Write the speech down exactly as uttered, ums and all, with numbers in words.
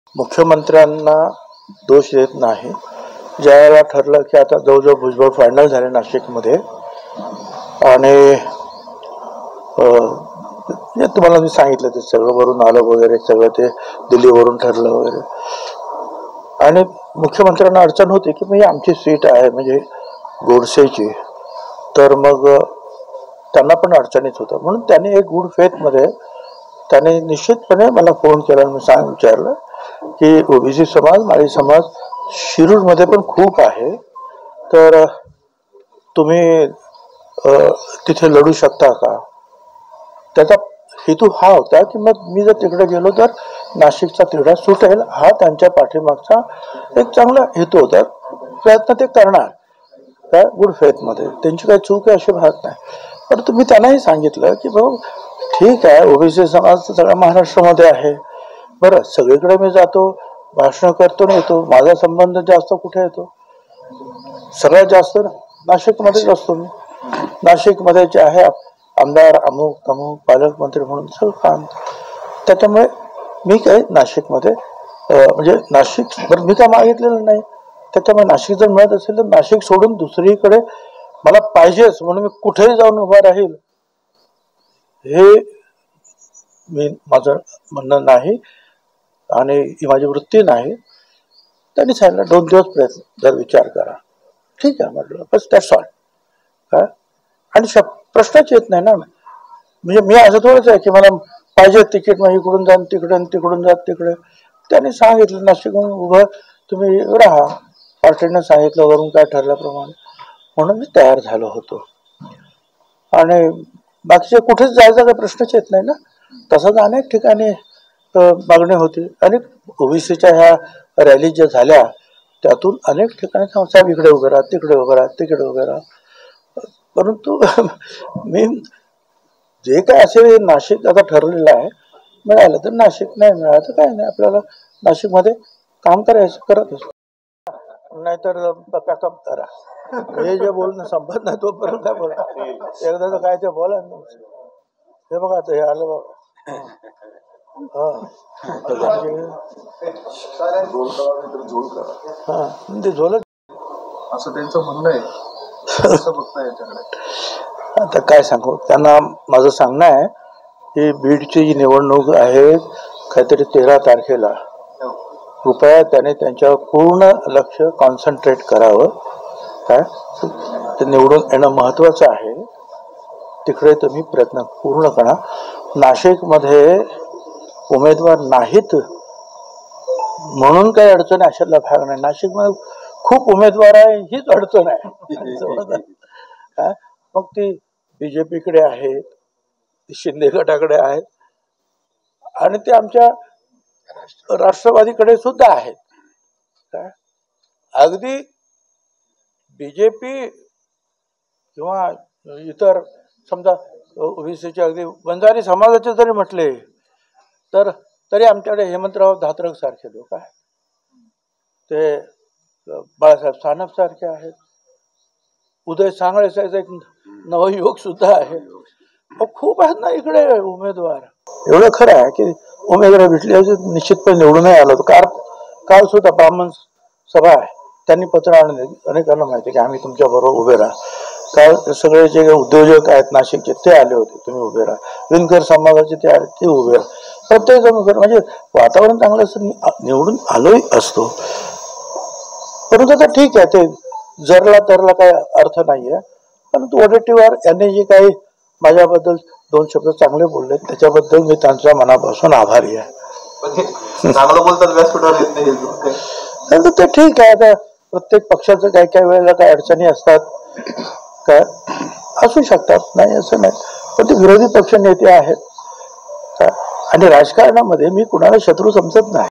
मुख्यमंत्र्यांना दोष देत नाही. ज्यावेळेला ठरलं की आता जवळजवळ भुजबळ फायनल झाले नाशिकमध्ये आणि तुम्हाला मी सांगितलं ते सगळं वरून आलं वगैरे सगळं ते दिल्लीवरून ठरलं वगैरे आणि मुख्यमंत्र्यांना अडचण होती की म्हणजे आमची सीट आहे म्हणजे गोडसेची, तर मग त्यांना पण अडचणीत होतं. म्हणून त्यांनी एक गुड फेथमध्ये त्याने निश्चितपणे मला फोन केला आणि मी सांग विचारलं की ओबीसी समाज माळी समाज शिरूरमध्ये पण खूप आहे, तर तुम्ही तिथे लढू शकता का. त्याचा हेतू हा होता की मग मी जर तिकडे गेलो तर नाशिकचा तिढा सुटेल, हा त्यांच्या पाठीमागचा एक चांगला हेतू होता. प्रयत्न ते करणार काय गुड फेथमध्ये, त्यांची काही चूक आहे अशी भाग नाही. परंतु मी त्यांनाही सांगितलं की भाऊ ठीक आहे, ओबीसी समाज सगळ्या महाराष्ट्रामध्ये आहे, बरं सगळीकडे मी जातो भाषण करतो ना येतो, माझा संबंध जास्त कुठे येतो, सगळ्यात जास्त नाशिकमध्येच असतो. मी नाशिकमध्ये जे आहे आमदार अमुक तमुक पालकमंत्री म्हणून सगळं काम, त्याच्यामुळे मी काही नाशिकमध्ये म्हणजे नाशिक बरं मी काय मागितलेलं नाही. त्याच्यामुळे नाशिक जर मिळत असेल तर नाशिक सोडून दुसरीकडे मला पाहिजेच म्हणून मी कुठेही जाऊन उभा राहील हे मी माझं म्हणणं नाही आणि ही माझी वृत्ती नाही. त्यांनी सांगितलं दोन दिवस प्रयत्न जर विचार करा. ठीक आहे म्हटलं, बस दॅट्स ऑल. काय आणि प्रश्नच येत नाही ना, म्हणजे मी असं थोडंच आहे की मला पाहिजे तिकीट मग इकडून जा तिकडे तिकडून जा तिकडे. त्यांनी सांगितलं नाशिकहून उभं तुम्ही राहा, पार्टीनं सांगितलं वरून काय ठरल्याप्रमाणे, म्हणून मी तयार झालो होतो. आणि बाकीचे कुठेच जायचा काही प्रश्नच येत नाही ना. तसंच अनेक ठिकाणी मागणी होती आणि ओबीसीच्या ह्या रॅली ज्या झाल्या त्यातून अनेक ठिकाणी साहेब इकडे उभे राहा तिकडे उभे राहा तिकडे उभे राहा. परंतु मी जे काय असेल नाशिक आता ठरलेलं आहे, मिळालं तर नाशिक, नाही मिळालं तर काय नाही, आपल्याला नाशिकमध्ये काम करायचं करत असतो. नाहीतर पॅकअप करा, हे जे बोलणं संपत नाही तोपर्यंत काय बोला, एकदा काय ते बोला. हे बघा आता हे आलं बघा हा ते झोलच असं त्यांचं म्हणणं आहे. आता काय सांगू त्यांना, माझं सांगणं आहे की बीडची जी निवडणूक आहे काहीतरी तेरा तारखेला, कृपया त्याने त्यांच्यावर पूर्ण लक्ष कॉन्सन्ट्रेट करावं. काय ते निवडून येणं महत्वाचं आहे, तिकडे तुम्ही प्रयत्न पूर्ण करा. नाशिकमध्ये उमेदवार नाहीत म्हणून काही अडचण अशातला भाग नाही. नाशिकमध्ये खूप उमेदवार आहे हीच अडचण आहे. मग ती बीजेपीकडे आहेत, शिंदे गटाकडे आहेत आणि ते आमच्या राष्ट्रवादीकडे सुद्धा आहेत. काय अगदी बीजेपी किंवा इतर समजा ओबीसीचे अगदी बंजारी समाजाचे जरी म्हटले तर तरी आमच्याकडे हेमंतराव धात्रक सारखे लोक आहेत, ते बाळासाहेब सानप सारखे आहेत, उदय सांगळे सारखे एक नवयुवक सुद्धा आहे. खूप आहेत ना इकडे उमेदवार. एवढं खरं आहे की उमेदवार भेटले निश्चितपणे निवडूनही आलो होतो. काल काल सुद्धा ब्राह्मण सभा आहे, त्यांनी पत्र आणले, अनेकांना माहिती की आम्ही तुमच्या बरोबर उभे राहा. काल सगळे जे उद्योजक आहेत नाशिकचे ते आले होते, तुम्ही उभे राहा. विणकर समाजाचे ते आले, ते उभे राहा. प्रत्येक जण उभे, म्हणजे वातावरण चांगलं असं निवडून आलोही असतो. परंतु आता ठीक आहे, ते जरला तरला काही अर्थ नाहीये. परंतु वडेट्टीवार यांनी जे काही माझ्याबद्दल दोन शब्द चांगले बोलले त्याच्याबद्दल मी त्यांच्या मनापासून आभारी आहे. चांगलं बोलतात व्यासपीठावर येत नाही ते ठीक आहे. आता प्रत्येक पक्षाचं काही काही वेळेला काही अडचणी असतात, काय असू शकतात, नाही असं नाही. पण ते विरोधी पक्ष नेते आहेत आणि राजकारणामध्ये मी कुणाला शत्रू समजत नाही.